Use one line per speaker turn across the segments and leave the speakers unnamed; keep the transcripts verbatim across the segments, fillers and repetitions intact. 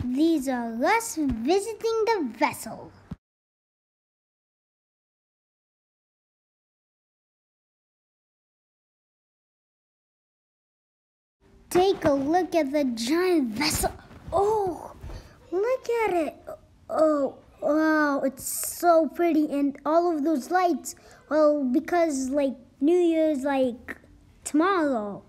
These are us visiting the vessel. Take a look at the giant vessel. Oh, look at it. Oh, wow, it's so pretty. And all of those lights, well, because like New Year's like tomorrow.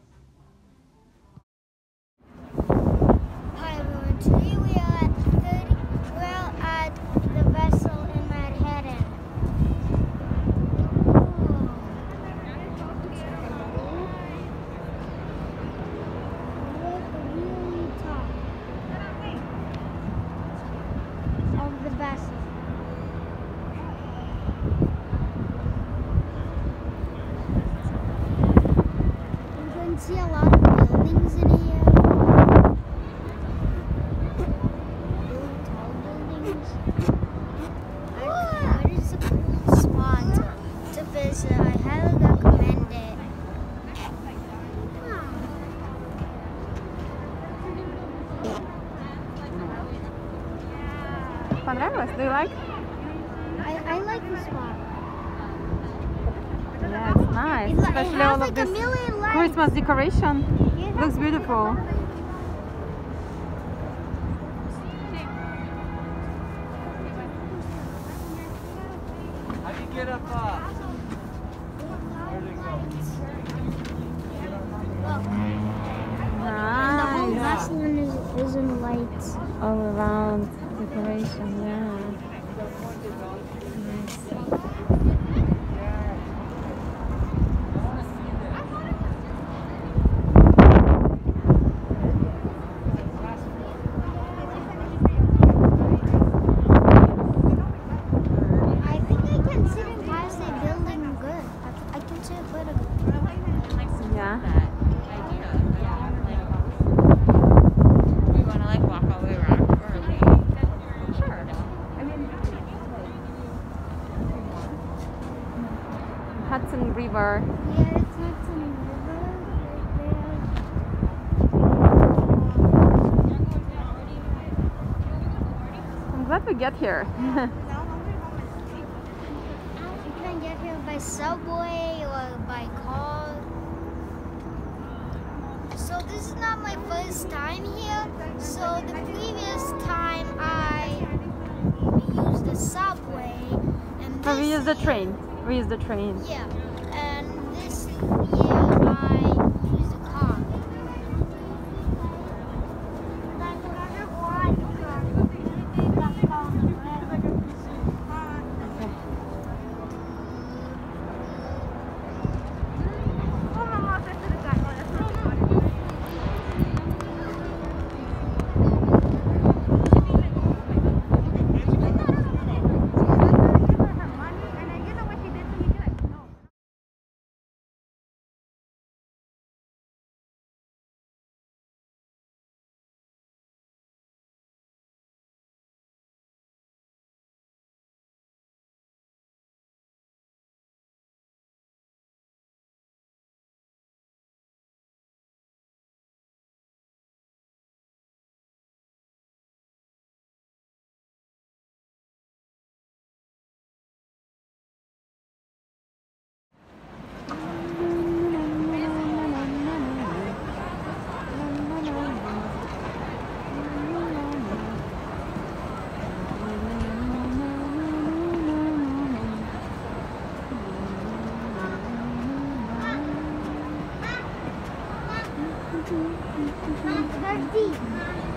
Hi everyone, today we are at thirty, we're at the vessel in Manhattan. Vessel. You can see a lot of buildings in here. Really tall buildings. It is a cool spot to visit. I highly recommend it.
Понравилось? Do you like?
I, I like the spot.
Yeah, it's nice.
It,
Especially
it has
all
like
of this
a million lights.
Christmas decoration.
Yeah,
Looks beautiful.
How do you get up? Uh,
And the whole
Nice.
vessel is, is in lights.
All around decoration, yeah.
I think I can see them past the building good. I, I can see it better.
Yeah.
We want to like walk all the way around, or we? Sure. I mean,
Hudson River.
Yeah, it's not some river right
I'm glad we get here.
there. You can get here by subway or by car. So this is not my first time here. So the previous time I used the subway, and
Oh, we
this
use the
year-
train. We use the train.
Yeah, and this year I used a car. They're deep.